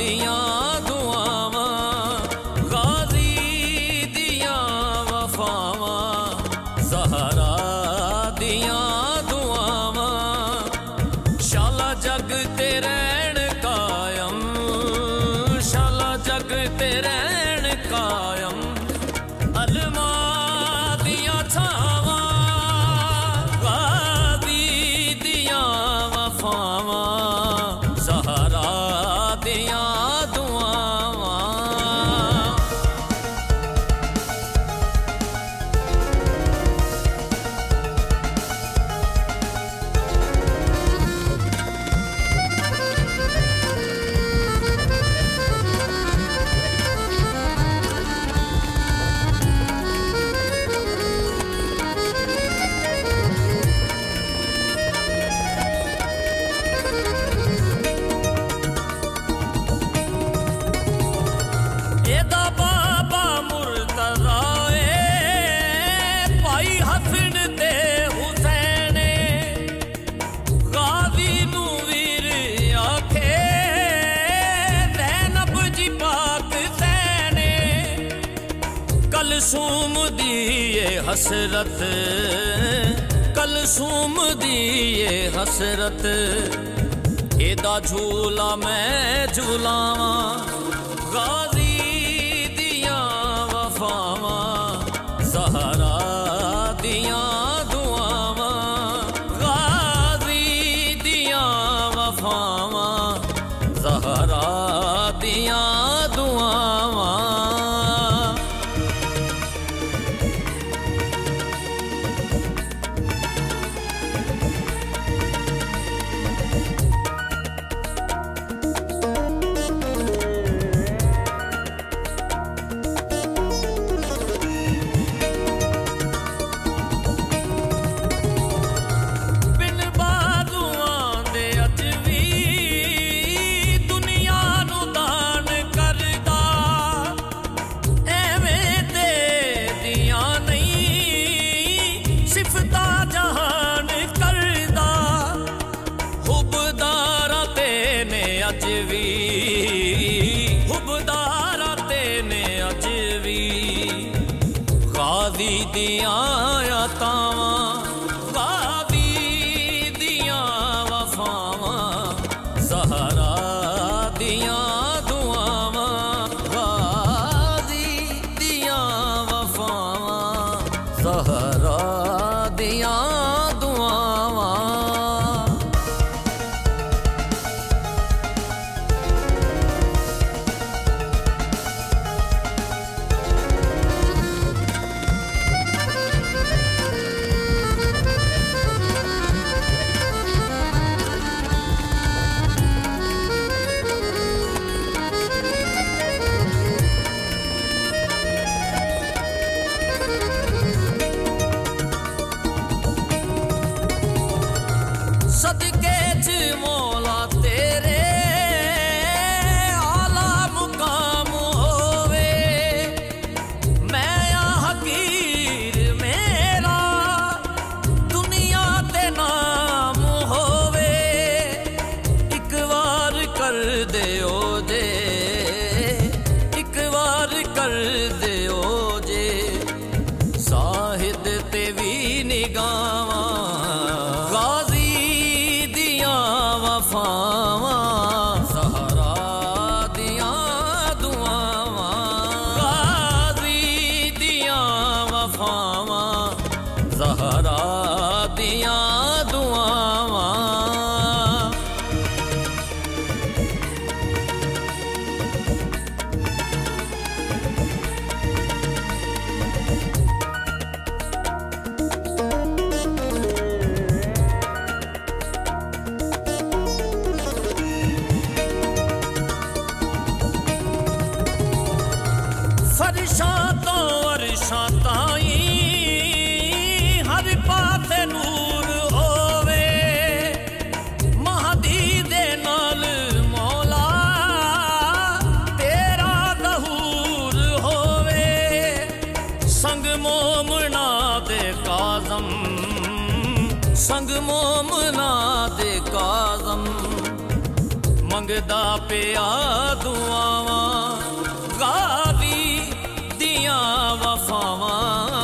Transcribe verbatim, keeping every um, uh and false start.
दियां दुआवां, गाजी दियां वफावां, ज़हरा दियां दुआवां, शाला जग ते रहन कायम, शाला जग ते रहन कायम, अलमा दियां छावां, गाजी दियां वफावां, ज़हरा दियां दुआवां। एदा बाबा मुर्तज़ा ए भाई हसन ते हुसैन, गाजी नू वीर आखे ज़ैनब जी पाक सैन, कलसूम दी ये हसरत, कलसूम दी ये हसरत, एदा झूला मैं झूलावां, गाजी ज़हरा दियां दुआवां, गाजी दियां वफावां, ज़हरा दियां दुआवां। अज भी हुबदारा तेने अज भी, गाजी दियां अतावां, गाजी दियां वफावां, ज़हरा दियां दुआवां, गाजी दियां वफावां, ज़हरा दियां दुआवां। सदके च मौला तेरे आला मुकाम होवे, मैं या हकीर मेरा दुनिया ते नाम होवे, एक बार कर दियो जे, एक बार कर दियो जे, साहिद ते भी निगावां, गाजी वफावां, ज़हरा दियां दुआवां, गाजी दियां वफावां, ज़हरा दियां दुआवां। फरिशां तो अरशां ताईं हर पासे नूर होवे, महदी दे नाल मौला तेरा ज़हूर होवे, संग मोमना दे काज़म, संग मोमना दे काज़म, मंगदा पिया दुआवां गाज़ी दियां वफावां